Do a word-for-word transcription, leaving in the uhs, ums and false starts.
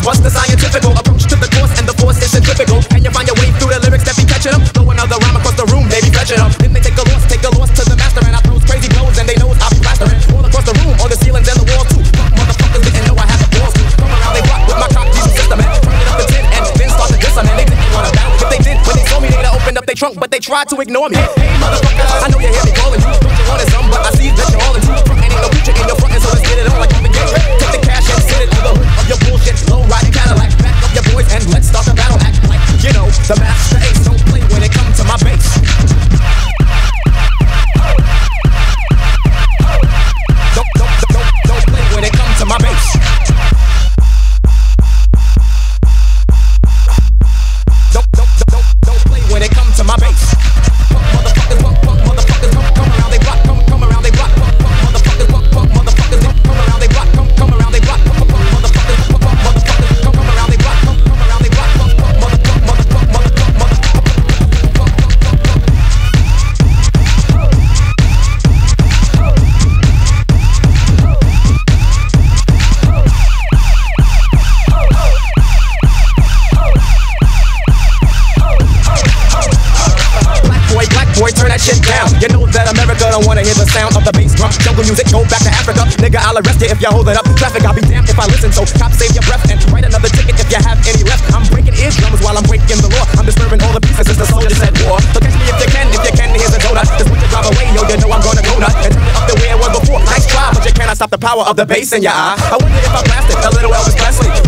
What's the scientifical approach to the course? And the force is centrifugal. And you find your way through the lyrics that be catching them. Throw another rhyme across the room, they be fetching them. Then they take a loss, take a loss to the master. And I throw crazy blows and they know I'll be plastering. All across the room, on the ceilings and the walls too. Fuck motherfuckers didn't know I had the balls to. Come around, they rock with my cock Jesus system, man. Turn it up to ten and then start to diss them. And they didn't wanna battle. If they did, when they saw me, they'd have opened up their trunk. But they tried to ignore me. Hey, hey motherfucker, I know you hear me calling you. Don't you wanted some, but I see that you're all into. Front ain't no future in your front, so let's get it on like you begin. Take the cash and sit it to the hood of your bullshit. Low riding Cadillac. Back up your boys and let's start the battle. Act like, you know, the master ace. Don't play when it comes to my bass. Don't, don't, don't, don't play when it comes to my bass. Don't, don't, don't, don't play when it comes to my bass. Punk motherfuckers, punk, punk motherfuckers, come, come around, they rock, come, come around, they rock, punk, punk motherfuckers, punk, punk motherfuckers, come, come around, they rock, come, come around, they rock, punk, punk motherfuckers, punk, punk motherfuckers, come, come around, they rock, come, come around, they rock, punk, punk mother, punk, mother, punk, mother, punk, mother, punk, punk, punk, punk, punk. Boy, turn that shit down. You know that America don't wanna hear the sound of the bass drum. Jungle music, go back to Africa. Nigga, I'll arrest you if you hold it up. Traffic, I'll be damned if I listen. So cops, save your breath and write another ticket if you have any left. I'm breaking eardrums while I'm breaking the law. I'm disturbing all the pieces since the soldiers at war. So catch me if you can, if you can, here's a donut. Just when you drive away, yo, you know I'm gonna go nut and turn it up the way it was before. Nice try, but you cannot stop the power of the bass in your eye. I wonder if I blasted a little Elvis Presley.